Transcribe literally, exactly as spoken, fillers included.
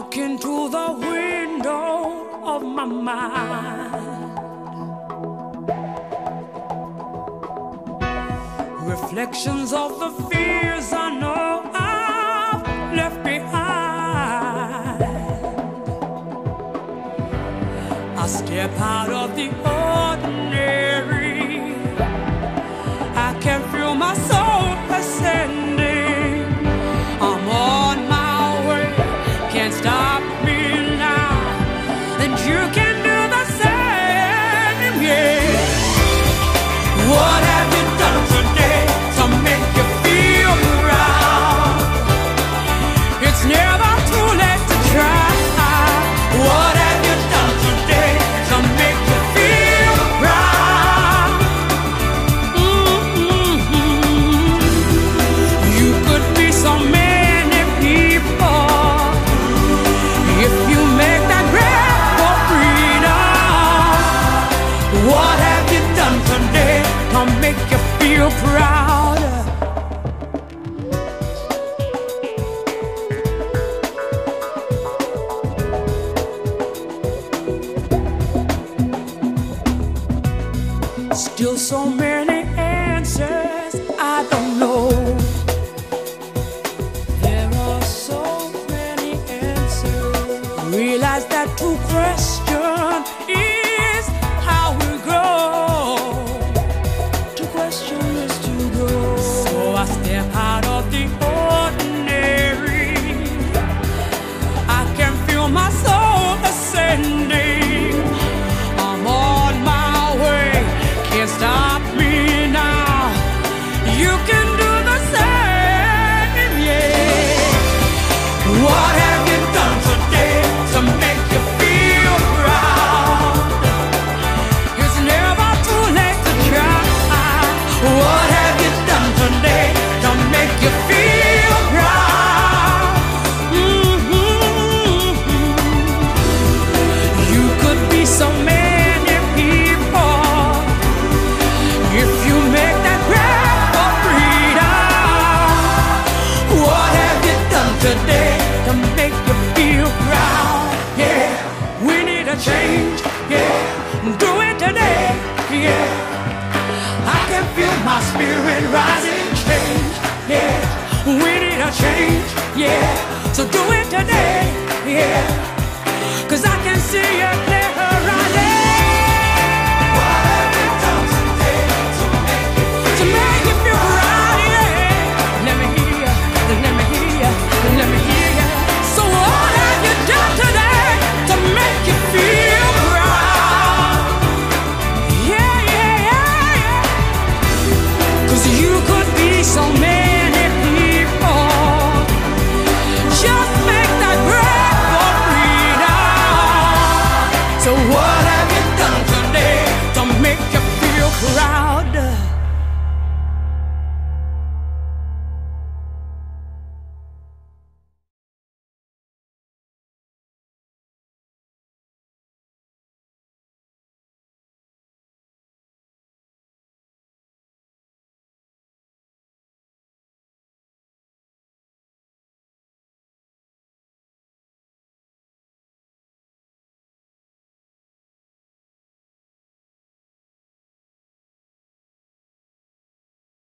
Look into the window of my mind. Reflections of the fears I know I've left behind. I step out of the ordinary. I can feel my soul ascending. I'm on my way, can't stop me now, and you can do the same, yeah. What have you done today to make you feel proud? It's never too late to try. What have you done today to make you feel proud? Mm-hmm. You could be so many people if you make that breath for freedom. What have you done today to make you feel proud? Still so many answers I don't know. There are so many answers. Realize that to question is how we grow. To question is to grow. So I step out of the ordinary. I can feel my soul ascending. I'm on my way, can't stop me now. You can do the same, yeah. What have you done today to make you feel proud? It's never too late to try. What have you done today to make you feel proud? Mm-hmm. You could be so many people if you make that breath for freedom. What have you done today to make you feel proud? Yeah, we need a change. Yeah, do it today. Yeah, I can feel my spirit rising. Change. Yeah, we need a change. Yeah, so do it today. Yeah, 'cause I can see it.